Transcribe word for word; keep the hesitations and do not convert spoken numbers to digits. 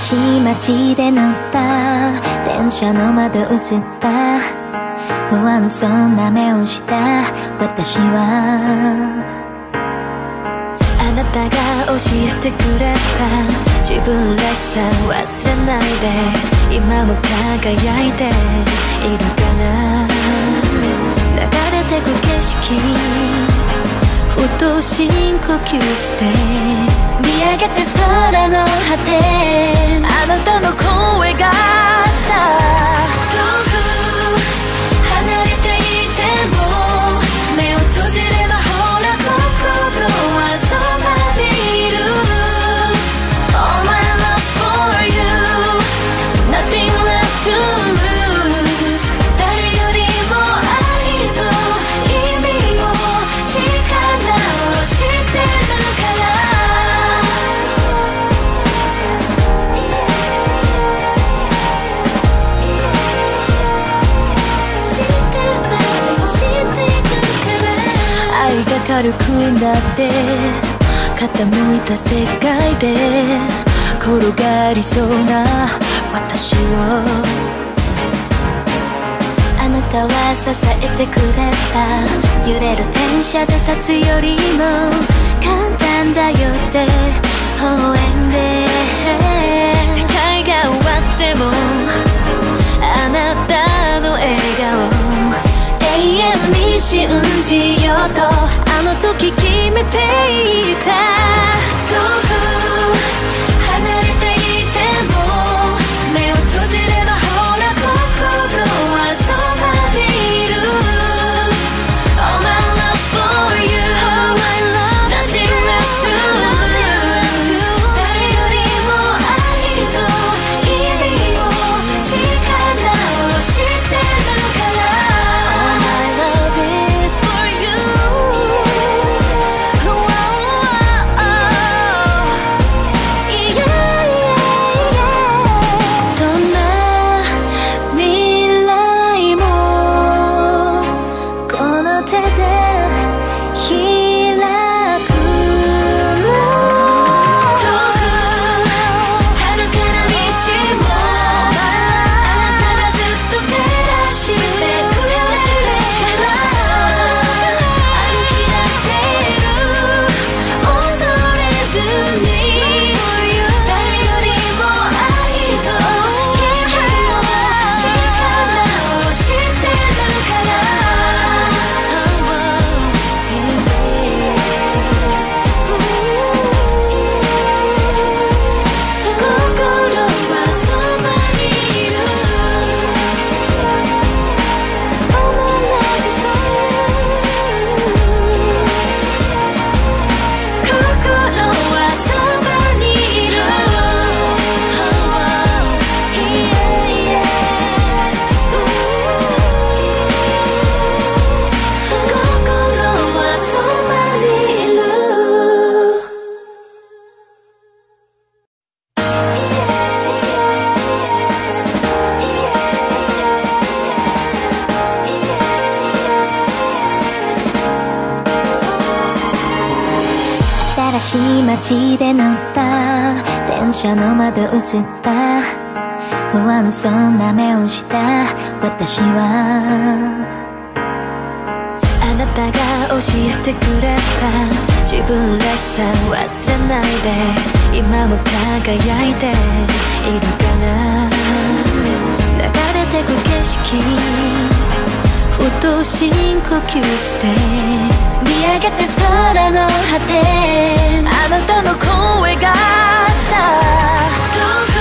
しい街で乗った電車の窓映った不安そうな目をした私はあなたが教えてくれた自分らしさ忘れないで今も輝いているかな流れてく景色ふと深呼吸して見上げて空の果てあなたの声がした遠く離れていても目を閉じればほら心はそばにいる All my love's for you Nothing left to lose 誰よりも愛の意味を力を知ってるから愛が軽くなって傾いた世界で転がりそうな私をあなたは支えてくれた揺れる電車で立つよりも簡単だよって微笑んで世界が終わってもあなたの笑顔永遠に信じようとあの時決めていた遠く離れていても目を閉じればほら心はそばにいる All my love's for you Nothing left to lose 誰よりも愛の意味を力を知ってるから新しい街で乗った電車の窓映った不安そうな目をした私はあなたが教えてくれた自分らしさ忘れないで今も輝いているかな流れてく景色ふと深呼吸して見上げて空の果てあなたの声がした遠く